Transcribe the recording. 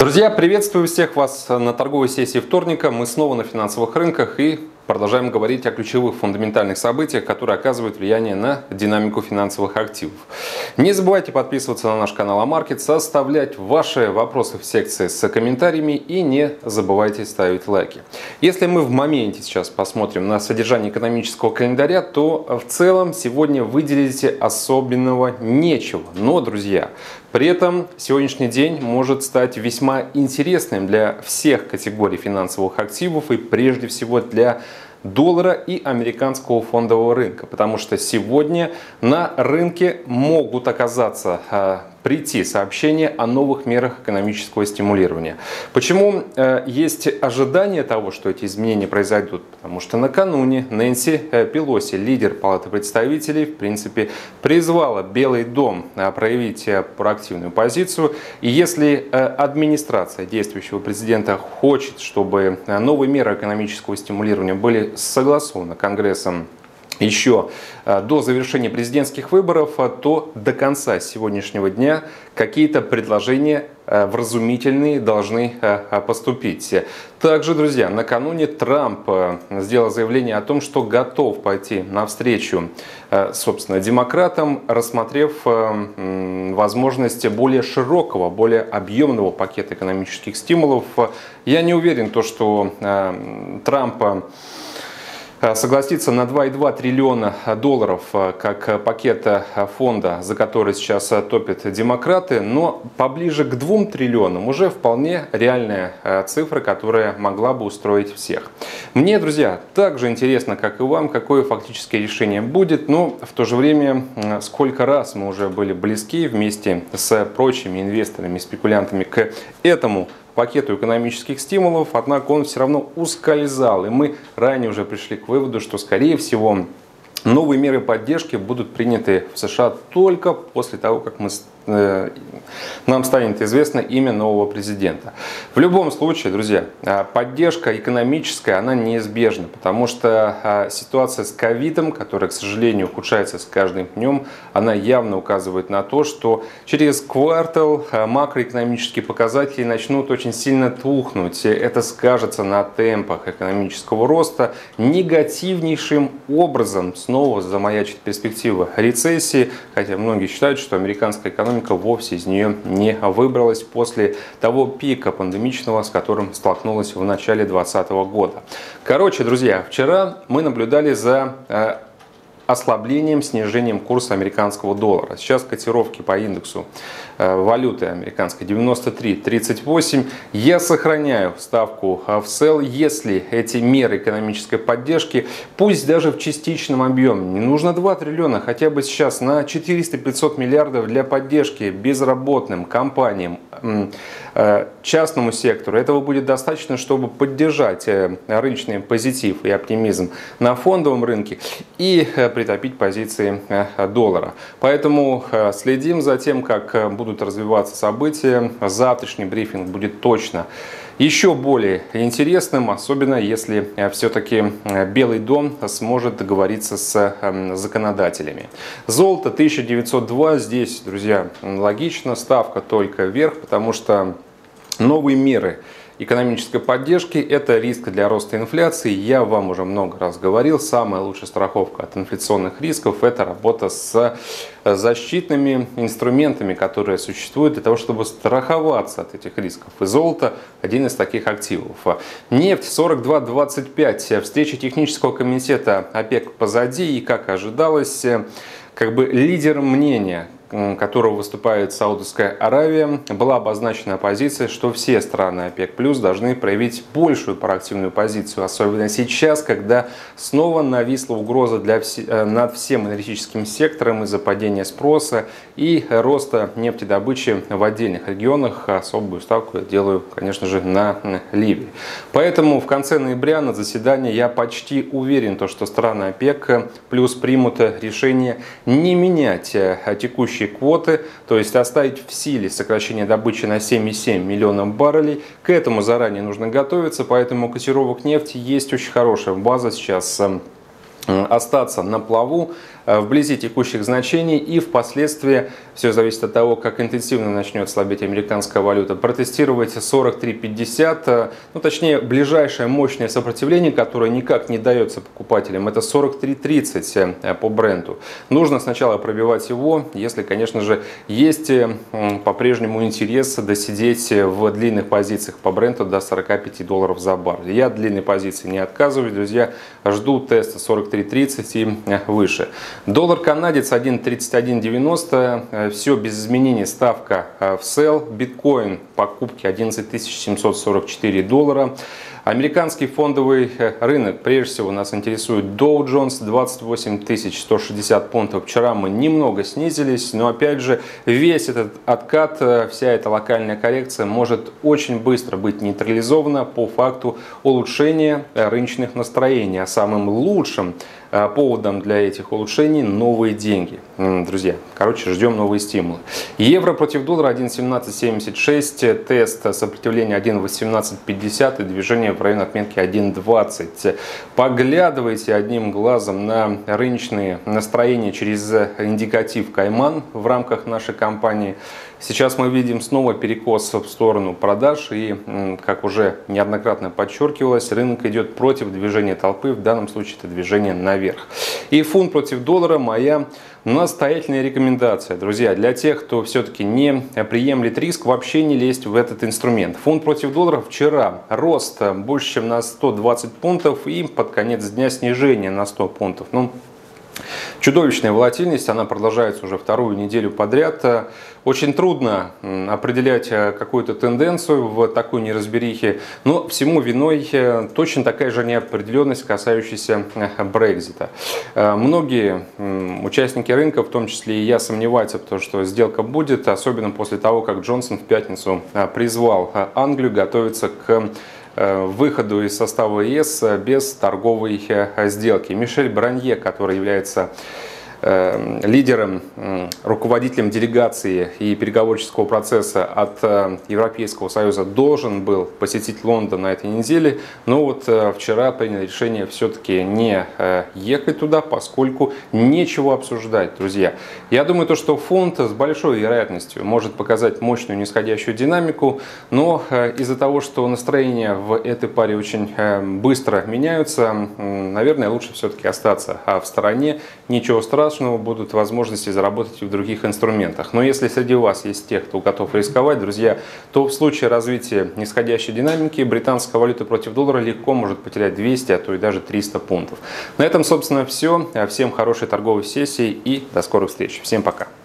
Друзья, приветствую всех вас на торговой сессии вторника. Мы снова на финансовых рынках и продолжаем говорить о ключевых фундаментальных событиях, которые оказывают влияние на динамику финансовых активов. Не забывайте подписываться на наш канал Амаркет, оставлять ваши вопросы в секции с комментариями и не забывайте ставить лайки. Если мы в моменте сейчас посмотрим на содержание экономического календаря, то в целом сегодня выделить особенного нечего. Но, друзья, при этом сегодняшний день может стать весьма интересным для всех категорий финансовых активов и прежде всего для доллара и американского фондового рынка, потому что сегодня на рынке могут прийти сообщения о новых мерах экономического стимулирования. Почему есть ожидание того, что эти изменения произойдут? Потому что накануне Нэнси Пелоси, лидер Палаты представителей, в принципе, призвала Белый дом проявить проактивную позицию. И если администрация действующего президента хочет, чтобы новые меры экономического стимулирования были согласованы Конгрессом еще до завершения президентских выборов, то до конца сегодняшнего дня какие-то предложения вразумительные должны поступить. Также, друзья, накануне Трамп сделал заявление о том, что готов пойти навстречу, собственно, демократам, рассмотрев возможность более широкого, более объемного пакета экономических стимулов. Я не уверен, что Трамп согласиться на 2,2 триллиона долларов как пакета фонда, за который сейчас топят демократы, но поближе к 2 триллионам уже вполне реальная цифра, которая могла бы устроить всех. Мне, друзья, также интересно, как и вам, какое фактическое решение будет, но в то же время, сколько раз мы уже были близки вместе с прочими инвесторами, спекулянтами к этому пакету экономических стимулов, однако он все равно ускользал. И мы ранее уже пришли к выводу, что, скорее всего, новые меры поддержки будут приняты в США только после того, как нам станет известно имя нового президента. В любом случае, друзья, поддержка экономическая, она неизбежна, потому что ситуация с ковидом, которая, к сожалению, ухудшается с каждым днем, она явно указывает на то, что через квартал макроэкономические показатели начнут очень сильно тухнуть. Это скажется на темпах экономического роста. Негативнейшим образом снова замаячит перспектива рецессии, хотя многие считают, что американская экономика вовсе из нее не выбралась после того пика пандемичного, с которым столкнулась в начале 2020 года. Короче, друзья, вчера мы наблюдали за ослаблением, снижением курса американского доллара. Сейчас котировки по индексу валюты американской 93.38. Я сохраняю ставку в sell, если эти меры экономической поддержки, пусть даже в частичном объеме, не нужно 2 триллиона, хотя бы сейчас на 400-500 миллиардов для поддержки безработным, компаниям, частному сектору. Этого будет достаточно, чтобы поддержать рыночный позитив и оптимизм на фондовом рынке и притопить позиции доллара. Поэтому следим за тем, как будут развиваться события. Завтрашний брифинг будет точно еще более интересным, особенно если все-таки Белый дом сможет договориться с законодателями. Золото 1902. Здесь, друзья, логично, ставка только вверх, потому что новые меры экономической поддержки – это риск для роста инфляции. Я вам уже много раз говорил, самая лучшая страховка от инфляционных рисков – это работа с защитными инструментами, которые существуют для того, чтобы страховаться от этих рисков. И золото – один из таких активов. Нефть 42.25. Встреча технического комитета ОПЕК позади, и, как ожидалось, лидером мнения, которого выступает Саудовская Аравия, была обозначена позиция, что все страны ОПЕК+ должны проявить большую проактивную позицию, особенно сейчас, когда снова нависла угроза над всем энергетическим сектором из-за падения спроса и роста нефтедобычи в отдельных регионах. Особую ставку я делаю, конечно же, на Ливии. Поэтому в конце ноября на заседании я почти уверен, что страны ОПЕК+ примут решение не менять текущие квоты, то есть оставить в силе сокращение добычи на 7,7 миллионов баррелей. К этому заранее нужно готовиться, поэтому у котировок нефти есть очень хорошая база сейчас остаться на плаву вблизи текущих значений, и впоследствии, все зависит от того, как интенсивно начнет слабеть американская валюта, протестировать 43.50, ну точнее ближайшее мощное сопротивление, которое никак не дается покупателям, это 43.30 по бренту. Нужно сначала пробивать его, если, конечно же, есть по-прежнему интерес досидеть в длинных позициях по бренту до $45 за баррель. Я от длинной позиции не отказываюсь, друзья, жду теста 43.30 и выше. Доллар-канадец 1.3190, все без изменений, ставка в sell. Биткоин покупки 11 744 доллара. Американский фондовый рынок, прежде всего, нас интересует Dow Jones, 28 160 пунктов. Вчера мы немного снизились, но опять же, весь этот откат, вся эта локальная коррекция может очень быстро быть нейтрализована по факту улучшения рыночных настроений. А самым лучшим поводом для этих улучшений новые деньги. Друзья, короче, ждем новые стимулы. Евро против доллара 1.1776, тест сопротивления 1.1850 и движение в район отметки 1.20. Поглядывайте одним глазом на рыночные настроения через индикатив Кайман в рамках нашей компании. Сейчас мы видим снова перекос в сторону продаж, и, как уже неоднократно подчеркивалось, рынок идет против движения толпы, в данном случае это движение наверх. И фунт против доллара — моя настоятельная рекомендация, друзья, для тех, кто все-таки не приемлет риск, вообще не лезть в этот инструмент. Фунт против доллара вчера рост больше, чем на 120 пунктов, и под конец дня снижение на 100 пунктов. Чудовищная волатильность, она продолжается уже вторую неделю подряд. Очень трудно определять какую-то тенденцию в такой неразберихе, но всему виной точно такая же неопределенность, касающаяся Брексита. Многие участники рынка, в том числе и я, сомневаются в том, что сделка будет, особенно после того, как Джонсон в пятницу призвал Англию готовиться к выходу из состава ЕС без торговой сделки. Мишель Барнье, который является лидером, руководителем делегации и переговорческого процесса от Европейского Союза, должен был посетить Лондон на этой неделе, но вот вчера принял решение все-таки не ехать туда, поскольку нечего обсуждать, друзья. Я думаю, что фунт с большой вероятностью может показать мощную нисходящую динамику, но из-за того, что настроения в этой паре очень быстро меняются, наверное, лучше все-таки остаться в стороне. Ничего страшного, будут возможности заработать и в других инструментах. Но если среди вас есть те, кто готов рисковать, друзья, то в случае развития нисходящей динамики британская валюта против доллара легко может потерять 200, а то и даже 300 пунктов. На этом, собственно, все. Всем хорошей торговой сессии и до скорых встреч. Всем пока.